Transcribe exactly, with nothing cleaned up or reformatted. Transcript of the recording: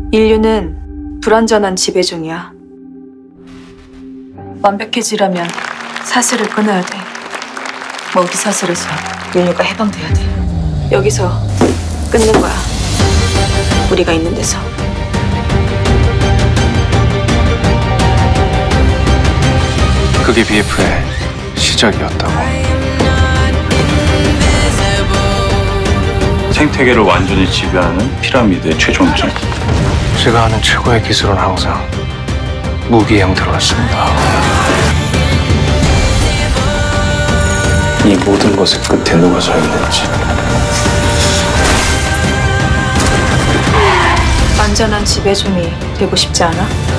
인류는 불완전한 지배종이야. 완벽해지려면 사슬을 끊어야 돼. 먹이 사슬에서 인류가 해방돼야 돼. 여기서 끊는 거야. 우리가 있는 데서. 그게 비에프의 시작이었다고. 생태계를 완전히 지배하는 피라미드의 최종점. 제가 아는 최고의 기술은 항상 무기의 형태로 했습니다. 이 모든 것의 끝에 누가 서 있는지. 완전한 지배종이 되고 싶지 않아?